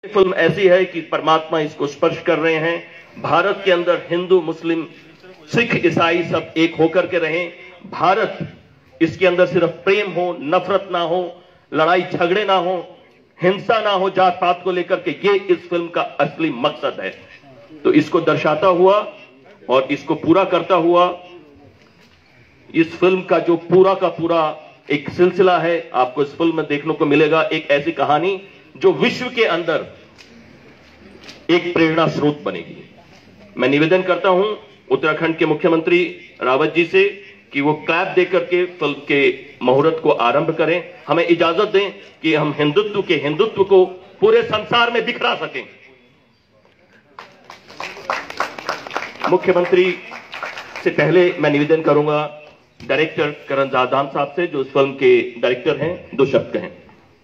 Film ऐसी है कि परमात्मा इसको स्पर्श कर रहे हैं। भारत के अंदर हिंदू, मुस्लिम, सिख, ईसाई सब एक होकर के रहें। भारत इसके अंदर सिर्फ प्रेम हो, नफरत ना हो, लड़ाई झगड़े ना हो, हिंसा ना हो जात पात को लेकर के, ये इस फिल्म का असली मकसद है। तो इसको दर्शाता हुआ और इसको पूरा करता हुआ इस फिल्म का जो पूरा का पूरा एक सिलसिला है, आपको इस फिल्म में देखने को मिलेगा। एक ऐसी कहानी जो विश्व के अंदर एक प्रेरणा स्रोत बनेगी। मैं निवेदन करता हूं उत्तराखंड के मुख्यमंत्री रावत जी से कि वो क्लैप देकर के फिल्म के मुहूर्त को आरंभ करें। हमें इजाजत दें कि हम हिंदुत्व को पूरे संसार में बिखरा सकें। मुख्यमंत्री से पहले मैं निवेदन करूंगा डायरेक्टर करण जादान साहब से, जो इस फिल्म के डायरेक्टर हैं, 2 शब्द कहें।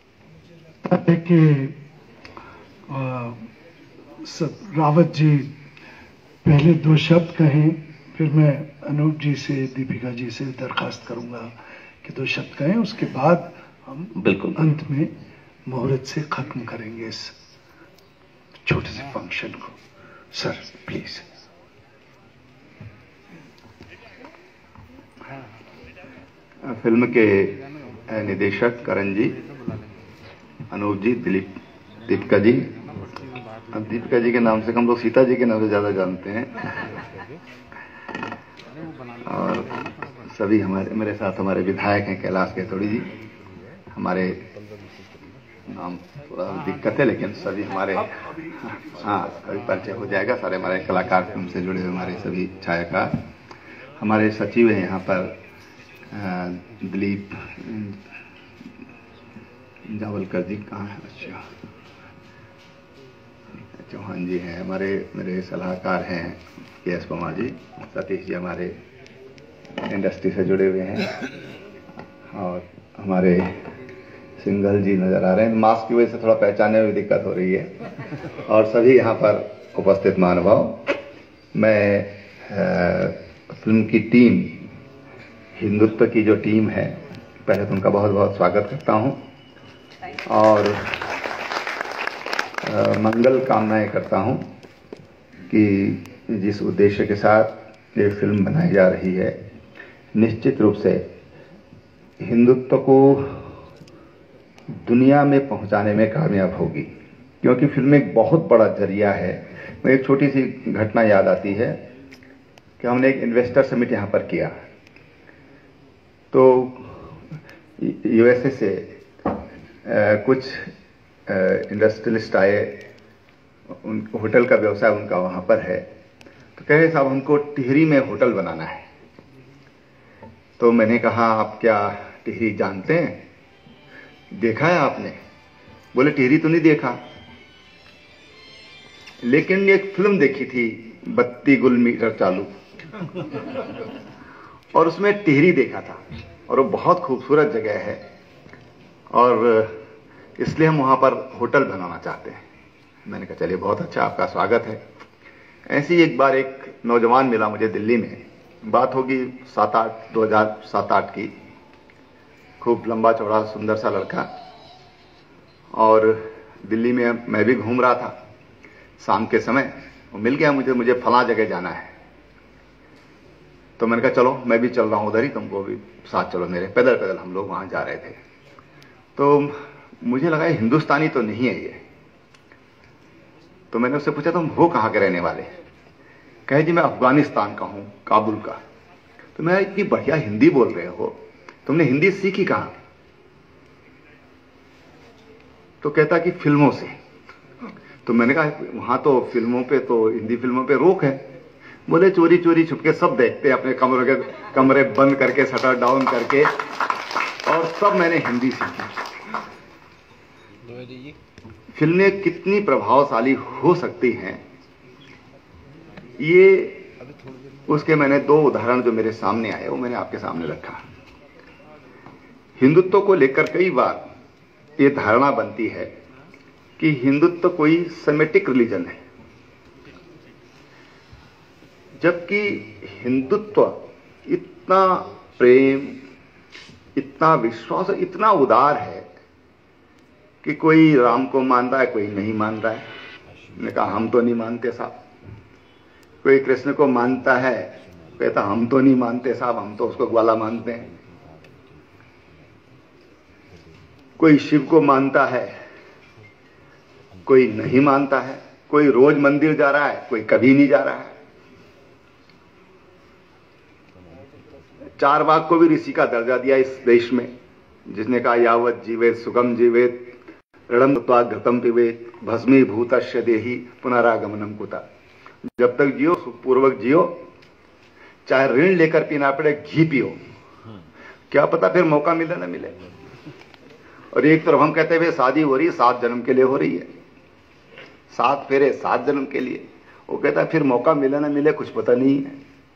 रावत जी पहले 2 शब्द कहें, फिर मैं अनूप जी से, दीपिका जी से दरखास्त करूंगा कि 2 शब्द कहें। उसके बाद हम बिल्कुल अंत में मुहूर्त से खत्म करेंगे इस छोटे से फंक्शन को। Sir please. फिल्म के निदेशक करण जी, अनूप जी, दीपिका जी। अब दीपिका जी के नाम से हम लोग सीता जी के नाम से ज्यादा जानते हैं। और सभी मेरे साथ हमारे विधायक हैं कैलाश केतोड़ी जी। हमारे नाम थोड़ा दिक्कत है, लेकिन सभी हमारे अभी परिचय हो जाएगा। सारे हमारे कलाकार, फिल्म से जुड़े हुए हमारे सभी छायाकार, हमारे सचिव हैं यहाँ पर दिलीप जावलकर जी, कहाँ है? अच्छा, चौहान जी हैं। मेरे सलाहकार हैं के.एस. पवार जी, सतीश जी हमारे इंडस्ट्री से जुड़े हुए हैं, और हमारे सिंघल जी नजर आ रहे हैं। मास्क की वजह से थोड़ा पहचानने में दिक्कत हो रही है। और सभी यहाँ पर उपस्थित महानुभाव। मैं फिल्म की टीम, हिंदुत्व की जो टीम है, पहले तो उनका बहुत बहुत स्वागत करता हूँ और मंगल कामनाएं करता हूं कि जिस उद्देश्य के साथ ये फिल्म बनाई जा रही है, निश्चित रूप से हिंदुत्व को दुनिया में पहुंचाने में कामयाब होगी, क्योंकि फिल्म एक बहुत बड़ा जरिया है। मुझे एक छोटी सी घटना याद आती है कि हमने एक इन्वेस्टर समिट यहाँ पर किया, तो यूएसए से कुछ इंडस्ट्रियलिस्ट आए, होटल का व्यवसाय उनका वहां पर है, तो कहे साहब हमको टिहरी में होटल बनाना है। तो मैंने कहा आप क्या टिहरी जानते हैं, देखा है आपने? बोले टिहरी तो नहीं देखा, लेकिन एक फिल्म देखी थी 32 गुल मीटर चालू और उसमें टिहरी देखा था, और वो बहुत खूबसूरत जगह है और इसलिए हम वहां पर होटल बनाना चाहते हैं। मैंने कहा चलिए बहुत अच्छा, आपका स्वागत है। ऐसी एक बार एक नौजवान मिला मुझे दिल्ली में, बात होगी 2007-8 की, खूब लंबा चौड़ा सुंदर सा लड़का, और दिल्ली में मैं भी घूम रहा था शाम के समय। वो मिल गया मुझे फलां जगह जाना है। तो मैंने कहा चलो मैं भी चल रहा हूं उधर ही, तुमको भी साथ चलो मेरे। पैदल पैदल हम लोग वहां जा रहे थे। तो मुझे लगा हिंदुस्तानी तो नहीं है ये, तो मैंने उससे पूछा तुम हो कहाँ के रहने वाले? कहे जी मैं अफगानिस्तान का हूं, काबुल का। तो मैं इतनी बढ़िया हिंदी बोल रहे हो, तुमने हिंदी सीखी कहाँ? तो कहता कि फिल्मों से। तो मैंने कहा वहां तो फिल्मों पे, तो हिंदी फिल्मों पे रोक है। बोले चोरी चोरी छुपके सब देखते हैं, अपने कमरे बंद करके, शटर डाउन करके, और सब मैंने हिंदी सीखी। फिल्में कितनी प्रभावशाली हो सकती हैं, ये उसके मैंने 2 उदाहरण जो मेरे सामने आए वो मैंने आपके सामने रखा। हिंदुत्व को लेकर कई बार ये धारणा बनती है कि हिंदुत्व कोई सेमेटिक रिलीजन है, जबकि हिंदुत्व इतना प्रेम, इतना विश्वास, इतना उदार है कि कोई राम को मान रहा है, कोई नहीं मान रहा है। मैंने कहा हम तो नहीं मानते साहब। कोई कृष्ण को मानता है, कहता हम तो नहीं मानते साहब, हम तो उसको ग्वाला मानते हैं। कोई शिव को मानता है, कोई नहीं मानता है। कोई रोज मंदिर जा रहा है, कोई कभी नहीं जा रहा है। चारवाक को भी ऋषि का दर्जा दिया इस देश में, जिसने कहा यावत जीवेत सुगम जीवेत ऋणम त्वा घृतम पिबेत भस्मीभूतस्य देहि पुनरागमनम कुता। जब तक जियो सुखपूर्वक जियो, चाहे ऋण लेकर पीना पड़े, घी पियो, क्या पता फिर मौका मिले ना मिले। और एक तरफ हम कहते हुए शादी हो रही है, 7 जन्म के लिए हो रही है, 7 फेरे 7 जन्म के लिए। वो कहता है फिर मौका मिले ना मिले कुछ पता नहीं है।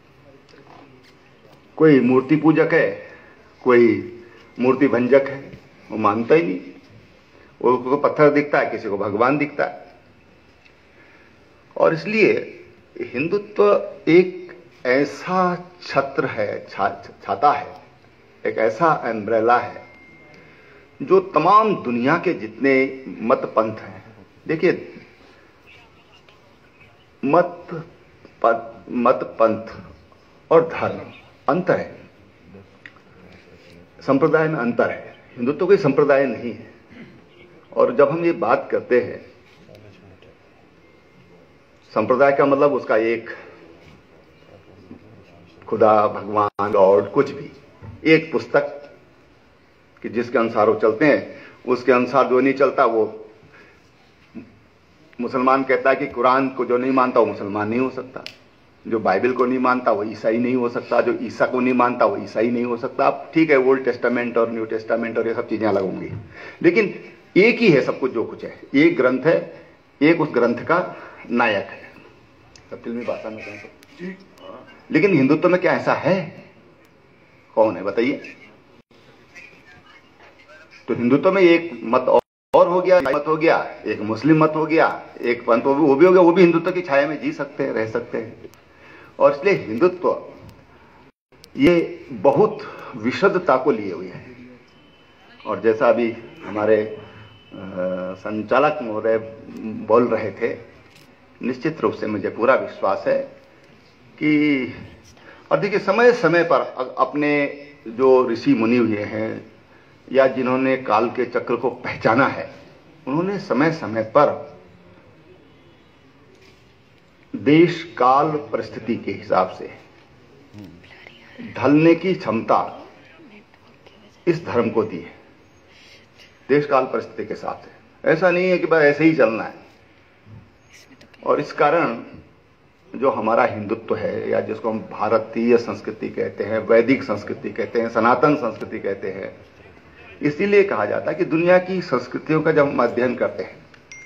कोई मूर्ति पूजक है, कोई मूर्ति भंजक है, वो मानता ही नहीं। वो पत्थर दिखता है, किसी को भगवान दिखता है। और इसलिए हिंदुत्व एक ऐसा छत्र है, छाता है, एक ऐसा एम्ब्रेला है जो तमाम दुनिया के जितने मत पंथ हैं। देखिए, मत पंथ और धर्म अंतर है, संप्रदाय में अंतर है। हिंदुत्व कोई संप्रदाय नहीं है। और जब हम ये बात करते हैं, संप्रदाय का मतलब उसका एक खुदा, भगवान, गॉड, कुछ भी, एक पुस्तक कि जिसके अनुसार वो चलते हैं, उसके अनुसार जो नहीं चलता वो मुसलमान कहता है कि कुरान को जो नहीं मानता वो मुसलमान नहीं हो सकता, जो बाइबल को नहीं मानता वो ईसाई नहीं हो सकता, जो ईसा को नहीं मानता वो ईसाई नहीं हो सकता। अब ठीक है, ओल्ड टेस्टामेंट और न्यू टेस्टामेंट और ये सब चीजें अलग होंगी, लेकिन एक ही है सब कुछ, जो कुछ है एक ग्रंथ है, एक उस ग्रंथ का नायक है। सब फिल्मी भाषा में कहें तो। लेकिन हिंदुत्व में क्या ऐसा है? कौन है बताइए? तो हिंदुत्व में एक मत और हो गया, मत हो गया, एक मुस्लिम मत हो गया, एक पंथ वो भी हो गया, वो भी हिंदुत्व की छाया में जी सकते हैं, रह सकते हैं। और इसलिए हिंदुत्व ये बहुत विशुद्धता को लिए हुए है। और जैसा अभी हमारे संचालक महोदय बोल रहे थे, निश्चित रूप से मुझे पूरा विश्वास है कि, और देखिए, समय समय पर अपने जो ऋषि मुनि हुए हैं या जिन्होंने काल के चक्र को पहचाना है, उन्होंने समय समय पर देश काल परिस्थिति के हिसाब से ढलने की क्षमता इस धर्म को दी है, देश काल परिस्थिति के साथ है। ऐसा नहीं है कि बस ऐसे ही चलना है। और इस कारण जो हमारा हिंदुत्व है, या जिसको हम भारतीय संस्कृति कहते हैं, वैदिक संस्कृति कहते हैं, सनातन संस्कृति कहते हैं, इसीलिए कहा जाता है कि दुनिया की संस्कृतियों का जब हम अध्ययन करते हैं,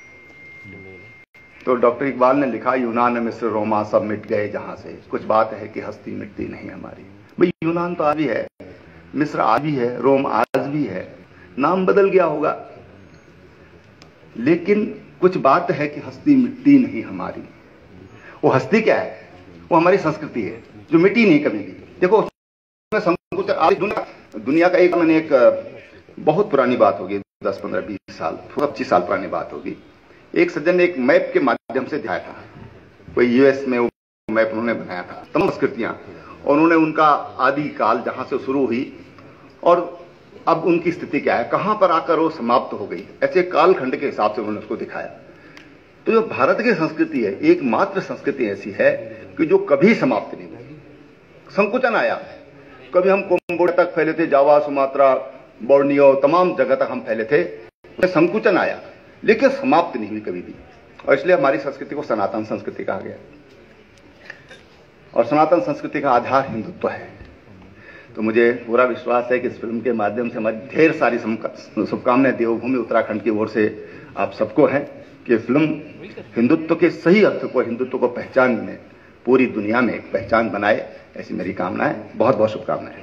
तो डॉक्टर इकबाल ने लिखा, यूनान, मिस्र, रोमा सब मिट गए जहां से, कुछ बात है कि हस्ती मिटती नहीं हमारी। भाई, यूनान तो आज भी है, मिस्र आज भी है, रोम आज भी है, नाम बदल गया होगा, लेकिन कुछ बात है कि हस्ती मिटती नहीं हमारी। वो हस्ती क्या है? वो हमारी संस्कृति है जो मिटी नहीं कभी भी। देखो, दुनिया का एक बहुत पुरानी बात होगी, 10, 15, 20 साल, 25 साल पुरानी बात होगी। एक सज्जन ने एक मैप के माध्यम से दिखाया था, कोई यूएस में वो मैप उन्होंने बनाया था, तमाम संस्कृतियां, और उन्होंने उनका आदि काल जहां से शुरू हुई और अब उनकी स्थिति क्या है, कहां पर आकर वो समाप्त हो गई, ऐसे कालखंड के हिसाब से उन्होंने उसको दिखाया। तो जो भारत की संस्कृति है, एकमात्र संस्कृति ऐसी है कि जो कभी समाप्त नहीं हुई। संकुचन आया, कभी हम कोम्बोडिया तक फैले थे, जावा, सुमात्रा, बोर्नियो, तमाम जगह तक हम फैले थे, संकुचन आया, लेकिन समाप्त नहीं हुई कभी भी। और इसलिए हमारी संस्कृति को सनातन संस्कृति कहा गया। और सनातन संस्कृति का आधार हिंदुत्व है। तो मुझे पूरा विश्वास है कि इस फिल्म के माध्यम से हमारी ढेर सारी शुभकामनाएं देवभूमि उत्तराखंड की ओर से आप सबको है कि फिल्म हिंदुत्व के सही अर्थ को, हिंदुत्व को पहचान में पूरी दुनिया में एक पहचान बनाए, ऐसी मेरी कामना है। बहुत बहुत शुभकामनाएं।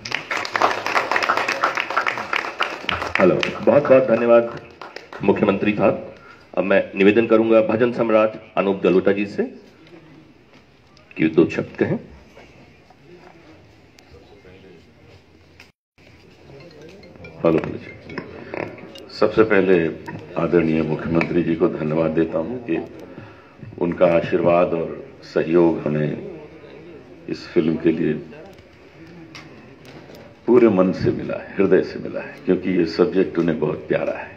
हेलो, बहुत बहुत धन्यवाद मुख्यमंत्री साहब। अब मैं निवेदन करूंगा भजन सम्राट अनूप जलोटा जी से कि 2 शब्द कहें। हेलो, सबसे पहले आदरणीय मुख्यमंत्री जी को धन्यवाद देता हूं कि उनका आशीर्वाद और सहयोग हमें इस फिल्म के लिए पूरे मन से मिला है, हृदय से मिला है, क्योंकि ये सब्जेक्ट उन्हें बहुत प्यारा है।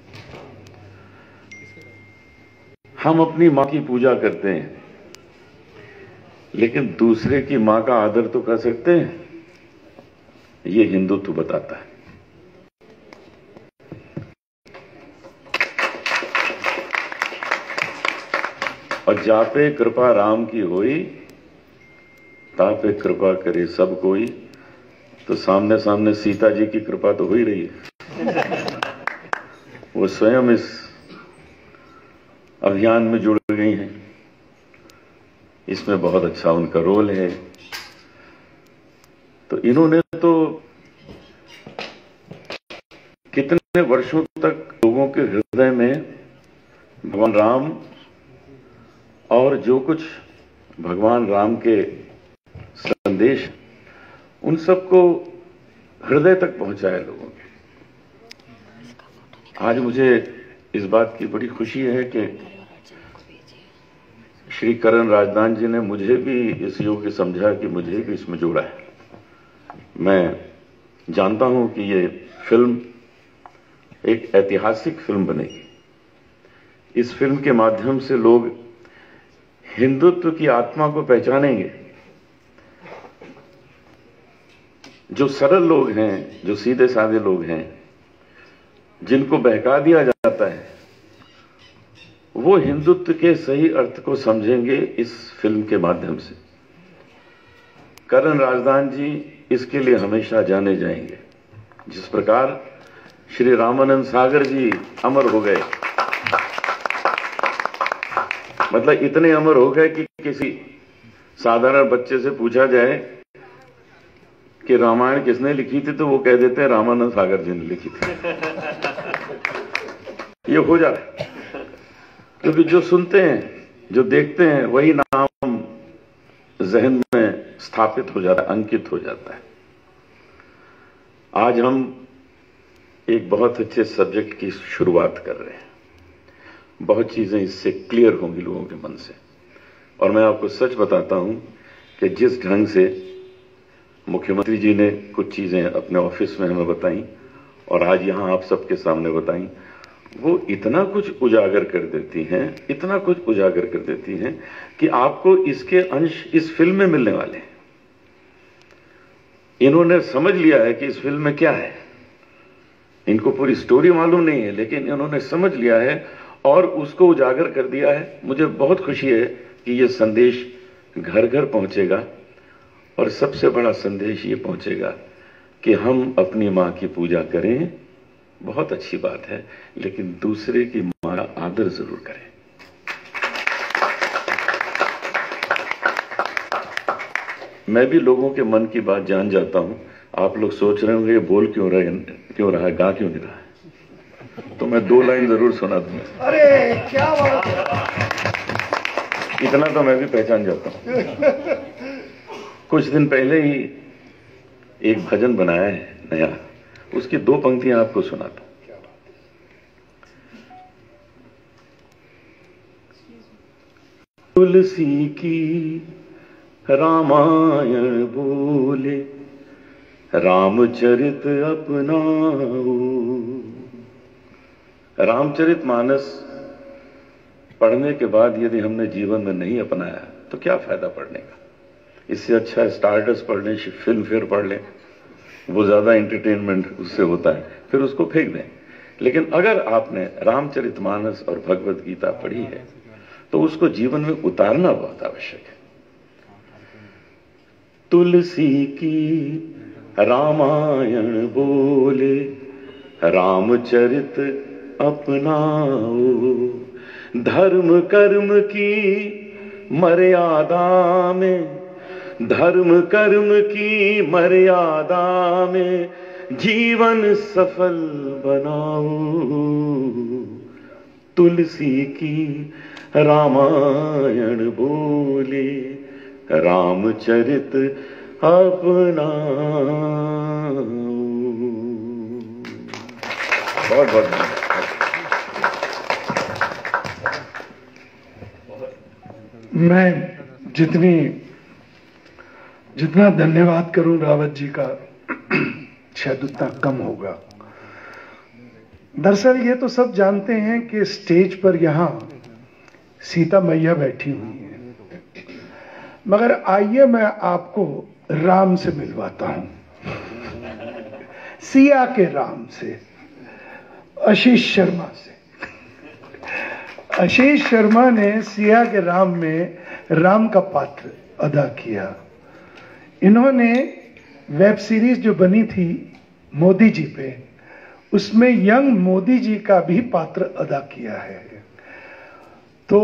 हम अपनी मां की पूजा करते हैं, लेकिन दूसरे की मां का आदर तो कर सकते हैं, ये हिंदुत्व बताता है। और जापे कृपा राम की होई, तापे कृपा करे सब कोई। तो सामने सामने सीता जी की कृपा तो हो ही रही है। वो स्वयं इस अभियान में जुड़ गई हैं, इसमें बहुत अच्छा उनका रोल है। तो इन्होंने तो कितने वर्षों तक लोगों के हृदय में भगवान राम और जो कुछ भगवान राम के संदेश उन सबको हृदय तक पहुंचाया लोगों के। आज मुझे इस बात की बड़ी खुशी है कि श्री करण राजदान जी ने मुझे भी इस योग्य समझा कि मुझे भी इसमें जोड़ा है। मैं जानता हूं कि ये फिल्म एक ऐतिहासिक फिल्म बनेगी। इस फिल्म के माध्यम से लोग हिंदुत्व की आत्मा को पहचानेंगे। जो सरल लोग हैं, जो सीधे साधे लोग हैं, जिनको बहका दिया जाता है, वो हिंदुत्व के सही अर्थ को समझेंगे इस फिल्म के माध्यम से। करण राजदान जी इसके लिए हमेशा जाने जाएंगे। जिस प्रकार श्री रामानंद सागर जी अमर हो गए, मतलब इतने अमर हो गए कि किसी साधारण बच्चे से पूछा जाए कि रामायण किसने लिखी थी, तो वो कह देते हैं रामानंद सागर जी ने लिखी थी। ये हो जाता है, क्योंकि जो सुनते हैं, जो देखते हैं, वही नाम जहन में स्थापित हो जाता है, अंकित हो जाता है। आज हम एक बहुत अच्छे सब्जेक्ट की शुरुआत कर रहे हैं। बहुत चीजें इससे क्लियर होंगी लोगों के मन से। और मैं आपको सच बताता हूं कि जिस ढंग से मुख्यमंत्री जी ने कुछ चीजें अपने ऑफिस में हमें बताई और आज यहां आप सबके सामने बताई, वो इतना कुछ उजागर कर देती हैं, इतना कुछ उजागर कर देती हैं कि आपको इसके अंश इस फिल्म में मिलने वाले हैं। इन्होंने समझ लिया है कि इस फिल्म में क्या है। इनको पूरी स्टोरी मालूम नहीं है, लेकिन इन्होंने समझ लिया है और उसको उजागर कर दिया है। मुझे बहुत खुशी है कि यह संदेश घर घर पहुंचेगा और सबसे बड़ा संदेश ये पहुंचेगा कि हम अपनी मां की पूजा करें, बहुत अच्छी बात है, लेकिन दूसरे की मां का आदर जरूर करें। मैं भी लोगों के मन की बात जान जाता हूं। आप लोग सोच रहे होंगे ये बोल क्यों रहा है, गा क्यों नहीं रहा है, तो मैं 2 लाइन जरूर सुना दूंगा। अरे क्या बात, इतना तो मैं भी पहचान जाता हूं। कुछ दिन पहले ही एक भजन बनाया है नया, उसकी 2 पंक्तियां आपको सुनाता हूं। तुलसी की रामायण बोले, रामचरित अपनाओ। रामचरितमानस पढ़ने के बाद यदि हमने जीवन में नहीं अपनाया तो क्या फायदा पढ़ने का। इससे अच्छा स्टारडस्ट पढ़ लें, फिल्म फेयर पढ़ लें, वो ज्यादा एंटरटेनमेंट उससे होता है, फिर उसको फेंक दें। लेकिन अगर आपने रामचरितमानस और भगवत गीता पढ़ी है तो उसको जीवन में उतारना बहुत आवश्यक है। तुलसी की रामायण बोले, रामचरित अपनाओ। धर्म कर्म की मर्यादा में, धर्म कर्म की मर्यादा में जीवन सफल बनाओ। तुलसी की रामायण बोले, रामचरित अपनाओ। बहुत बहुत धन्यवाद। मैं जितना धन्यवाद करूं रावत जी का शायद उतना कम होगा। दरअसल ये तो सब जानते हैं कि स्टेज पर यहां सीता मैया बैठी हुई है, मगर आइए मैं आपको राम से मिलवाता हूं, सिया के राम से, आशीष शर्मा से। आशीष शर्मा ने सिया के राम में राम का पात्र अदा किया। इन्होंने वेब सीरीज जो बनी थी मोदी जी पे, उसमें यंग मोदी जी का भी पात्र अदा किया है। तो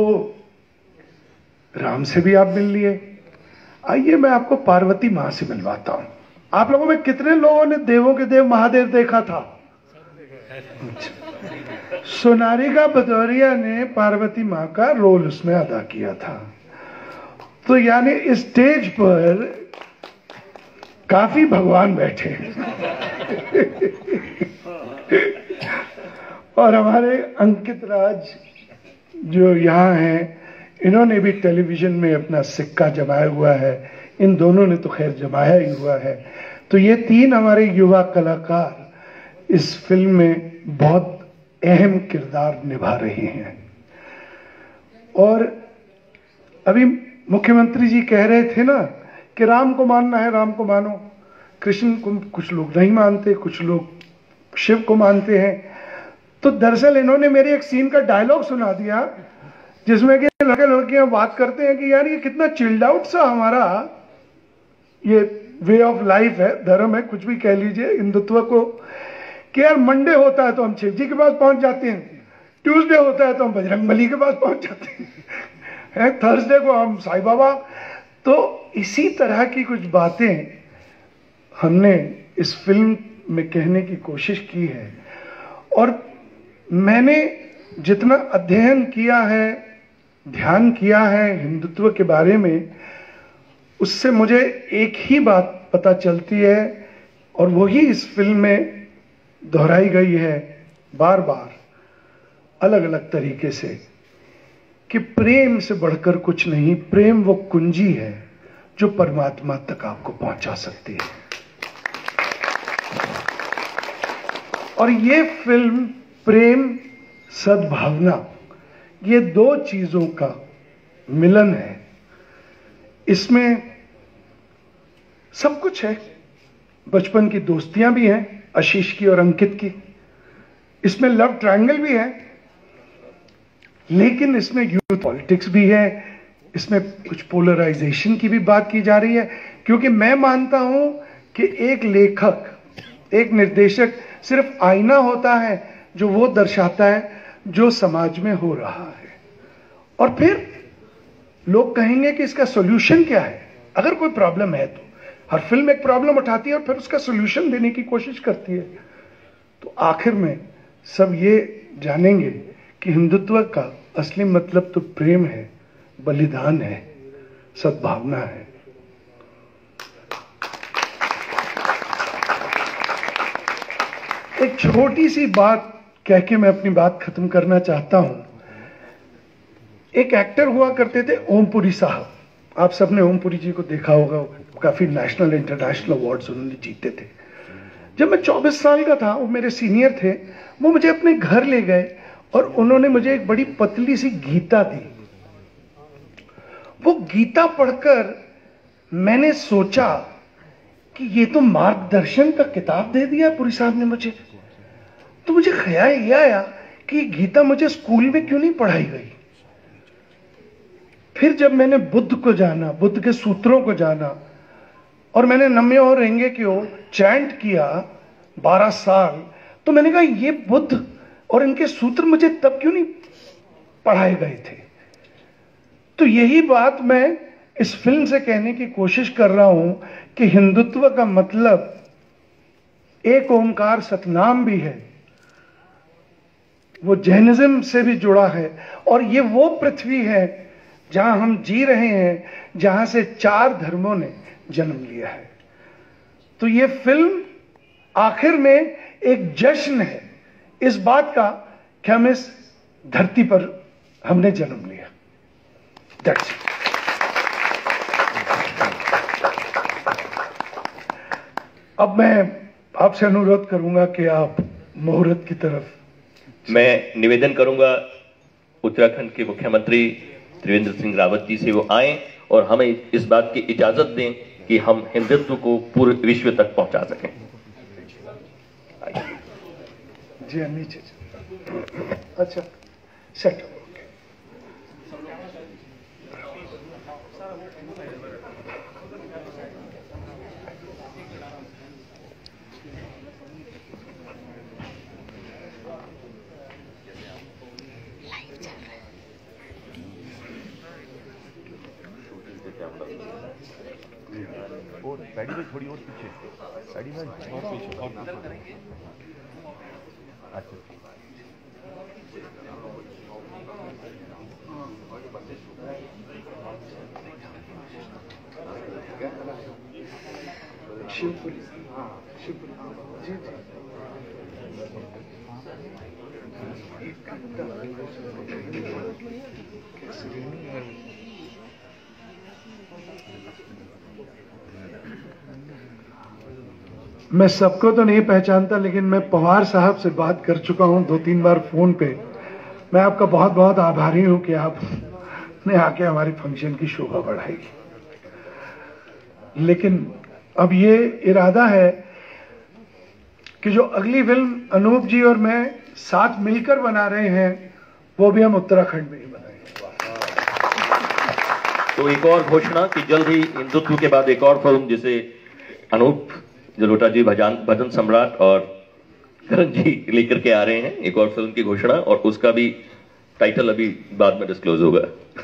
राम से भी आप मिल लिए, आइए मैं आपको पार्वती मां से मिलवाता हूं। आप लोगों में कितने लोगों ने देवों के देव महादेव देखा था? सोनारिका भदौरिया ने पार्वती मां का रोल उसमें अदा किया था। तो यानी इस स्टेज पर काफी भगवान बैठे हैं। और हमारे अंकित राज जो यहाँ हैं, इन्होंने भी टेलीविजन में अपना सिक्का जमाया हुआ है। इन दोनों ने तो खैर जमाया ही हुआ है। तो ये तीन हमारे युवा कलाकार इस फिल्म में बहुत अहम किरदार निभा रहे हैं। और अभी मुख्यमंत्री जी कह रहे थे ना कि राम को मानना है, राम को मानो। कृष्ण को कुछ लोग नहीं मानते, कुछ लोग शिव को मानते हैं। तो दरअसल इन्होंने मेरे एक सीन का डायलॉग सुना दिया जिसमें कि लड़के लड़कियां बात करते हैं कि यार ये कितना चिल्ड आउट सा हमारा ये वे ऑफ लाइफ है, धर्म है, कुछ भी कह लीजिए हिंदुत्व को, कि यार मंडे होता है तो हम शिव जी के पास पहुंच जाते हैं, ट्यूसडे होता है तो हम बजरंगबली के पास पहुंच जाते हैं, थर्सडे को हम साईं बाबा। तो इसी तरह की कुछ बातें हमने इस फिल्म में कहने की कोशिश की है। और मैंने जितना अध्ययन किया है, ध्यान किया है हिंदुत्व के बारे में, उससे मुझे एक ही बात पता चलती है और वही इस फिल्म में दोहराई गई है बार बार अलग अलग तरीके से, कि प्रेम से बढ़कर कुछ नहीं। प्रेम वो कुंजी है जो परमात्मा तक आपको पहुंचा सकती है। और ये फिल्म प्रेम, सद्भावना, ये दो चीजों का मिलन है। इसमें सब कुछ है। बचपन की दोस्तियां भी हैं, आशीष की और अंकित की। इसमें लव ट्रायंगल भी है, लेकिन इसमें यूथ पॉलिटिक्स भी है। इसमें कुछ पोलराइजेशन की भी बात की जा रही है, क्योंकि मैं मानता हूं कि एक लेखक, एक निर्देशक सिर्फ आईना होता है जो वो दर्शाता है जो समाज में हो रहा है। और फिर लोग कहेंगे कि इसका सॉल्यूशन क्या है। अगर कोई प्रॉब्लम है तो हर फिल्म एक प्रॉब्लम उठाती है और फिर उसका सॉल्यूशन देने की कोशिश करती है। तो आखिर में सब ये जानेंगे कि हिंदुत्व का असली मतलब तो प्रेम है, बलिदान है, सद्भावना है। एक छोटी सी बात कह के मैं अपनी बात खत्म करना चाहता हूं। एक एक्टर हुआ करते थे ओमपुरी साहब, आप सबने ओमपुरी जी को देखा होगा, काफी नेशनल इंटरनेशनल अवार्ड्स उन्होंने जीते थे। जब मैं 24 साल का था, वो मेरे सीनियर थे, वो मुझे अपने घर ले गए और उन्होंने मुझे एक बड़ी पतली सी गीता दी। वो गीता पढ़कर मैंने सोचा कि ये तो मार्गदर्शन का किताब दे दिया पुरी साहब ने मुझे। तो मुझे ख्याल ये आया कि ये गीता मुझे स्कूल में क्यों नहीं पढ़ाई गई। फिर जब मैंने बुद्ध को जाना, बुद्ध के सूत्रों को जाना, और मैंने नम्यो रेंगे क्यों चैंट किया 12 साल, तो मैंने कहा ये बुद्ध और इनके सूत्र मुझे तब क्यों नहीं पढ़ाए गए थे। तो यही बात मैं इस फिल्म से कहने की कोशिश कर रहा हूं कि हिंदुत्व का मतलब एक ओंकार सतनाम भी है, वो जैनिज्म से भी जुड़ा है, और ये वो पृथ्वी है जहां हम जी रहे हैं, जहां से 4 धर्मों ने जन्म लिया है। तो ये फिल्म आखिर में एक जश्न है, इस बात का कि हम इस धरती पर हमने जन्म लिया। That's it. अब मैं आपसे अनुरोध करूंगा कि आप मुहूर्त की तरफ। मैं निवेदन करूंगा उत्तराखंड के मुख्यमंत्री त्रिवेंद्र सिंह रावत जी से वो आए और हमें इस बात की इजाजत दें कि हम हिंदुत्व को पूरे विश्व तक पहुंचा सकें। जी नीचे। अच्छा सेट। और पैडी में थोड़ी और पीछे, पैडी में और पीछे और अच्छा शिवपुरी। शिवपुरी जी जी। मैं सबको तो नहीं पहचानता, लेकिन मैं पवार साहब से बात कर चुका हूं 2-3 बार फोन पे। मैं आपका बहुत बहुत आभारी हूं कि आपने आके हमारी फंक्शन की शोभा बढ़ाई। लेकिन अब ये इरादा है कि जो अगली फिल्म अनूप जी और मैं साथ मिलकर बना रहे हैं वो भी हम उत्तराखंड में ही बनाएंगे। तो एक और घोषणा कि जल्द ही हिंदुत्व के बाद एक और फिल्म जिसे अनूप जलोटा जी भजन सम्राट और करण जी लेकर के आ रहे हैं, एक और फिल्म की घोषणा, और उसका भी टाइटल अभी बाद में डिस्क्लोज होगा।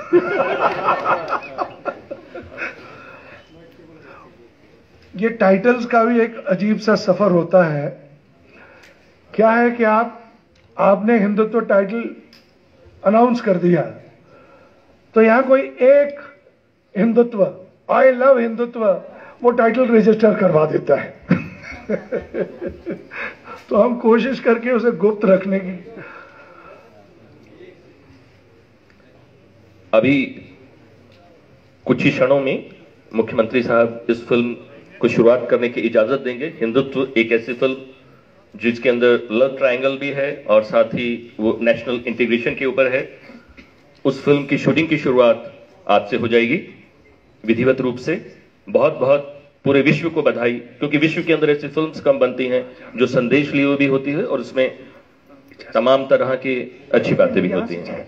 ये टाइटल्स का भी एक अजीब सा सफर होता है। क्या है कि आपने हिंदुत्व टाइटल अनाउंस कर दिया, तो यहां कोई एक हिंदुत्व, आई लव हिंदुत्व, वो टाइटल रजिस्टर करवा देता है। तो हम कोशिश करके उसे गुप्त रखने की। अभी कुछ ही क्षणों में मुख्यमंत्री साहब इस फिल्म को शुरुआत करने की इजाजत देंगे। हिंदुत्व एक ऐसी फिल्म जिसके अंदर लव ट्रायंगल भी है और साथ ही वो नेशनल इंटीग्रेशन के ऊपर है। उस फिल्म की शूटिंग की शुरुआत आज से हो जाएगी विधिवत रूप से। बहुत बहुत पूरे विश्व को बधाई, क्योंकि विश्व के अंदर ऐसी फिल्म्स कम बनती हैं जो संदेश लिए हुए भी होती है और उसमें तमाम तरह की अच्छी बातें भी होती हैं।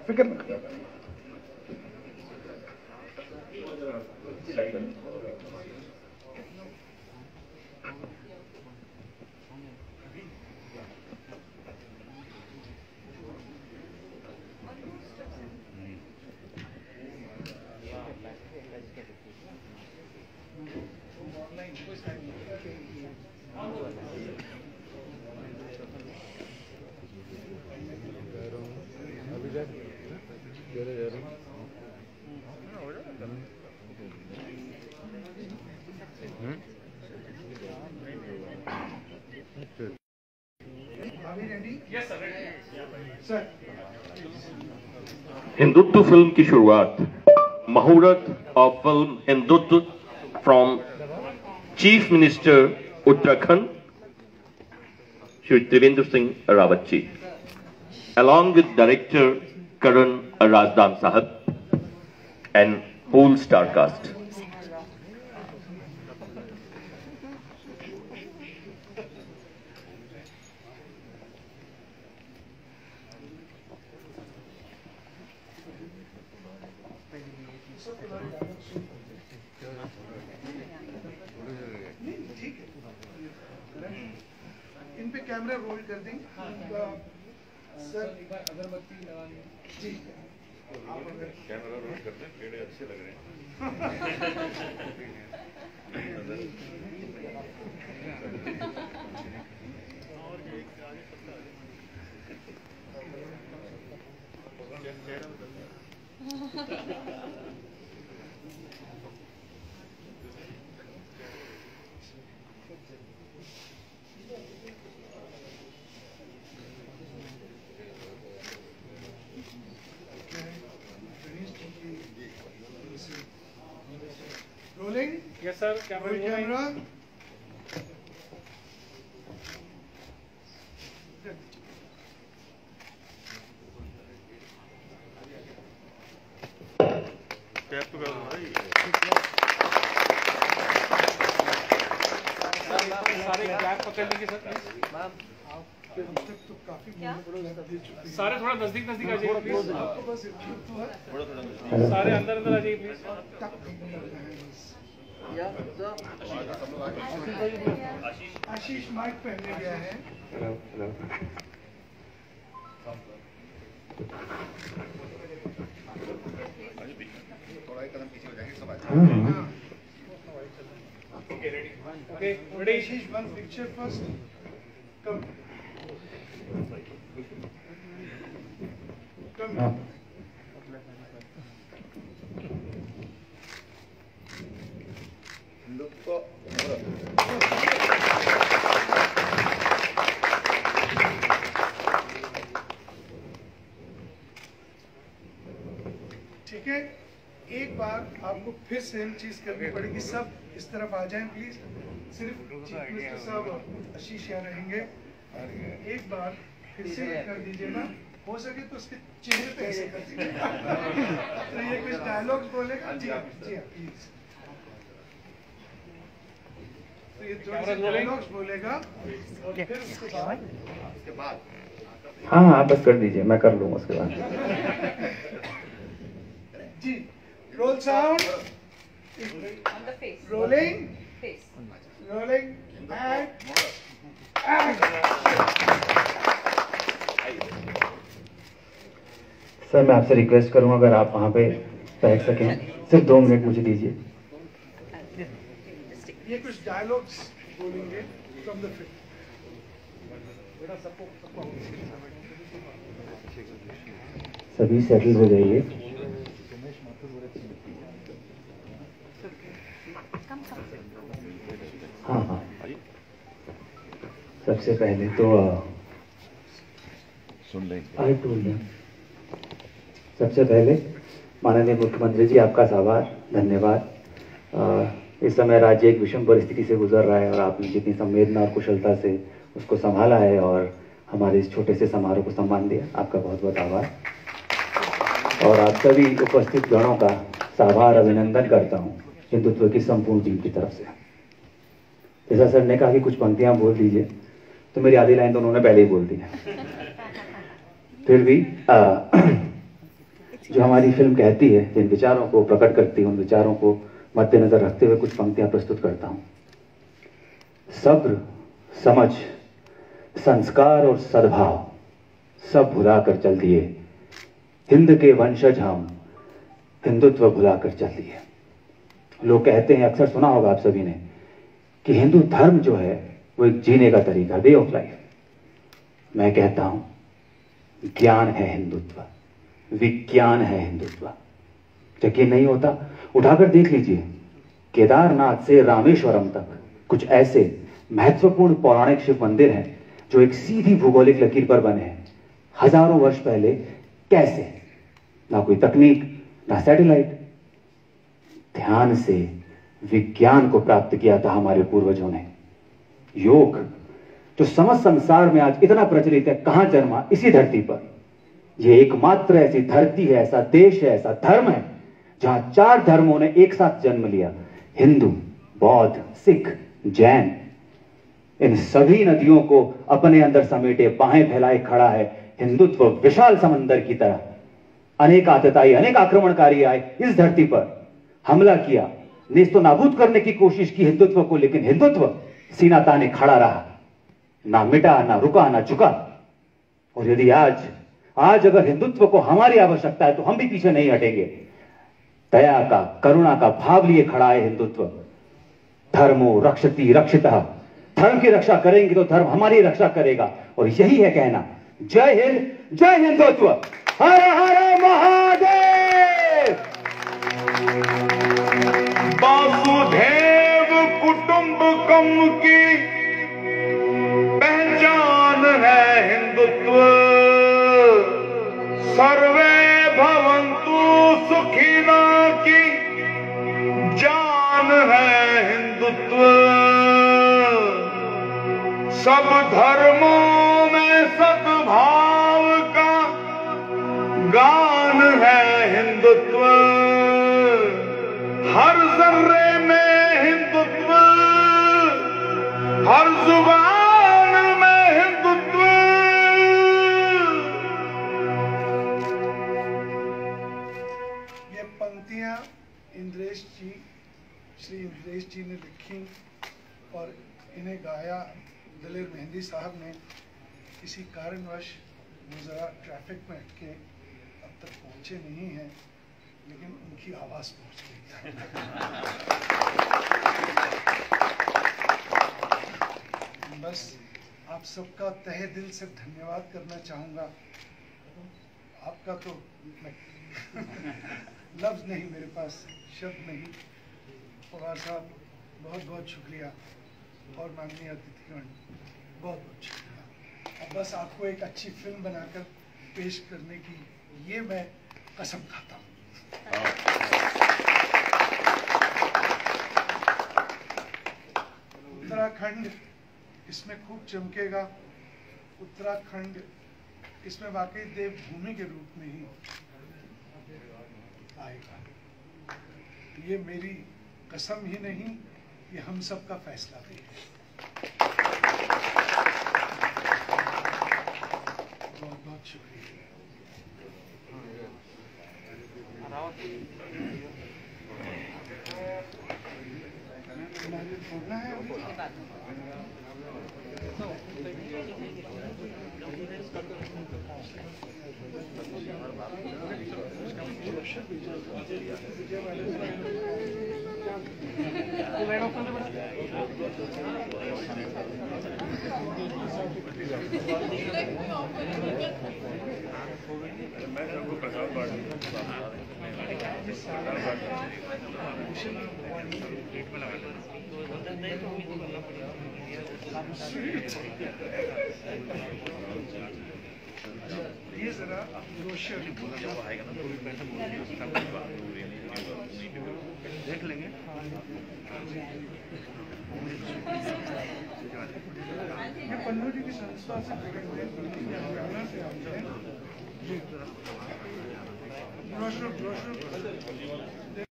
हिंदुत्व फिल्म की शुरुआत, मुहूर्त of film Hindutva from chief minister Uttarakhand Shri Trivendra Singh Rawat ji, along with director Karan Rajdam Sahab and whole star cast. इन पे कैमरा रोल कर दें। सर एक बार अगरबत्ती लगानी जी। आप अगर कैमरा रोल कर दें, पेड़ अच्छे लग रहे हैं। Yes sir, camera. सारे बैग पकड़ लीजिए सर प्लीज। सारे थोड़ा नजदीक नजदीक आ जाइए प्लीज। सारे अंदर अंदर आ जाइए प्लीज। आशीष माइक पहनने गया है। थोड़ा एक कदम पीछे हो जाएंगे, सब आ जाएंगे। Okay, ready? Ashish, one picture first. Come. Come. ठीक है, एक बार आपको फिर सेम चीज करनी पड़ेगी। सब इस तरफ आ जाएं प्लीज। सिर्फ चीफ मिनिस्टर साहब और आशीष यहाँ रहेंगे। एक बार फिर से कर दीजिए ना, हो सके तो उसके चेहरे पे ऐसे कर दीजिए। तो ये कुछ डायलॉग्स बोलेगा। जी हाँ प्लीज। तो ये जो डायलॉग्स बोलेगा और फिर उसके बाद हाँ बस कर दीजिए, मैं कर लूँगा उसके बाद। जी, roll sound. On the face. Rolling. Face. Rolling. And. Sir मैं आपसे रिक्वेस्ट करूंगा अगर आप वहाँ पे बैठ सकें, सिर्फ 2 मिनट मुझे दीजिए। ये कुछ डायलॉग्स बोलेंगे from the film. सभी सेटल हो जाइए। हाँ, सबसे पहले तो सुन लेंगे। सबसे पहले माननीय मुख्यमंत्री जी, आपका आभार, धन्यवाद। इस समय राज्य एक विषम परिस्थिति से गुजर रहा है और आपने जितनी संवेदना और कुशलता से उसको संभाला है और हमारे इस छोटे से समारोह को सम्मान दिया, आपका बहुत बहुत आभार। और आप सभी उपस्थित गणों का आभार अभिनंदन करता हूँ हिंदुत्व की संपूर्ण टीम की तरफ से। जैसा सर ने कहा कि कुछ पंक्तियां बोल दीजिए, तो मेरी आधी लाइन तो उन्होंने पहले ही बोल दी है। फिर भी जो हमारी फिल्म कहती है, जिन विचारों को प्रकट करती है, उन विचारों को मद्देनजर रखते हुए कुछ पंक्तियां प्रस्तुत करता हूं। सब्र, समझ, संस्कार और सद्भाव सब भुलाकर चल दिए, हिंद के वंशज हम हिंदुत्व भुलाकर चल दिए। लोग कहते हैं, अक्सर सुना होगा आप सभी ने, कि हिंदू धर्म जो है वो एक जीने का तरीका, वे ऑफ लाइफ। मैं कहता हूं, ज्ञान है हिंदुत्व, विज्ञान है हिंदुत्व। यकीन नहीं होता, उठाकर देख लीजिए, केदारनाथ से रामेश्वरम तक कुछ ऐसे महत्वपूर्ण पौराणिक शिव मंदिर हैं जो एक सीधी भूगोलिक लकीर पर बने हैं। हजारों वर्ष पहले कैसे? ना कोई तकनीक, ना सैटेलाइट, ध्यान से विज्ञान को प्राप्त किया था हमारे पूर्वजों ने। योग जो समस्त संसार में आज इतना प्रचलित है, कहां जन्मा? इसी धरती पर। यह एकमात्र ऐसी धरती है, ऐसा देश है, ऐसा धर्म है जहां 4 धर्मों ने एक साथ जन्म लिया। हिंदू, बौद्ध, सिख, जैन। इन सभी नदियों को अपने अंदर समेटे बाहें फैलाए खड़ा है हिंदुत्व विशाल समंदर की तरह। अनेक आतताई, अनेक आक्रमणकारी आए इस धरती पर, हमला किया, नेस्तो नाबूद करने की कोशिश की हिंदुत्व को, लेकिन हिंदुत्व सीना ताने खड़ा रहा, ना मिटा, ना रुका, ना झुका। और यदि आज अगर हिंदुत्व को हमारी आवश्यकता है तो हम भी पीछे नहीं हटेंगे। दया का, करुणा का भाव लिए खड़ा है हिंदुत्व। धर्मो रक्षति रक्षितः, धर्म की रक्षा करेंगे तो धर्म हमारी रक्षा करेगा। और यही है कहना, जय हिंद, जय हिंदुत्व, हर हर महादेव। वासुदेव कुटुंबकम की पहचान है हिंदुत्व। सर्वे भवन्तु सुखिनः की जान है हिंदुत्व, सब धर्मों में सद्भाव का गान है हिंदुत्व, हर जर्रे में हिंदुत्व, हर जुबान में हिंदुत्व। ये पंक्तियां इंद्रेश जी, श्री इंद्रेश जी ने लिखी और इन्हें गाया दलेर मेहंदी साहब ने। किसी कारणवश वो ज़रा ट्रैफिक में अटके अब तक पहुंचे नहीं हैं, लेकिन उनकी आवाज़ पहुंच गई। बस आप सबका तहे दिल से धन्यवाद करना चाहूँगा। आपका तो लफ्ज़ नहीं मेरे पास, शब्द नहीं। पवार साहब बहुत बहुत शुक्रिया और माननीय अतिथिगण बहुत बहुत शुक्रिया। अब बस आपको एक अच्छी फिल्म बनाकर पेश करने की ये मैं कसम खाता हूँ। उत्तराखंड इसमें खूब चमकेगा। उत्तराखंड इसमें वाकई देवभूमि के रूप में ही आएगा। ये मेरी कसम ही नहीं, ये हम सब का फैसला भी है। बहुत बहुत शुक्रिया। बोलना है ये जरा रोशन देख लेंगे। ये पन्नू जी की संस्था से जुड़े हुए ब्रोशर